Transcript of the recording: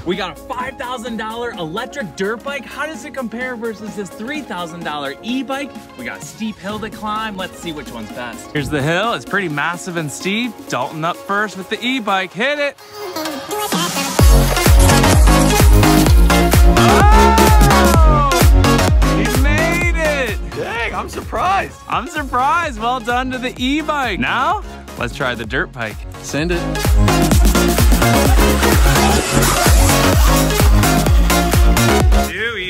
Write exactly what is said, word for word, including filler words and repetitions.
We got a five thousand dollar electric dirt bike. How does it compare versus this three thousand dollar e-bike? We got a steep hill to climb. Let's see which one's best. Here's the hill. It's pretty massive and steep. Dalton up first with the e-bike. Hit it. Oh! He made it. Dang, I'm surprised. I'm surprised. Well done to the e-bike. Now, let's try the dirt bike. Send it. Too